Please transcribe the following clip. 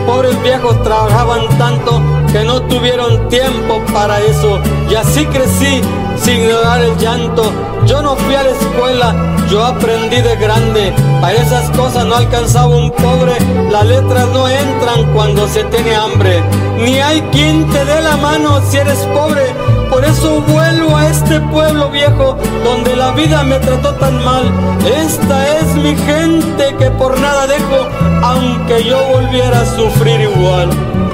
pobres viejos trabajaban tanto que no tuvieron tiempo para eso. Y así crecí sin ignorar el llanto. Yo no fui a la escuela, yo aprendí de grande. Para esas cosas no alcanzaba un pobre. Las letras no entran cuando se tiene hambre. Ni hay quien te dé la mano si eres pobre. Por eso vuelvo a este pueblo viejo donde la vida me trató tan mal. Esta es mi gente que por nada dejo, aunque yo volviera a sufrir igual.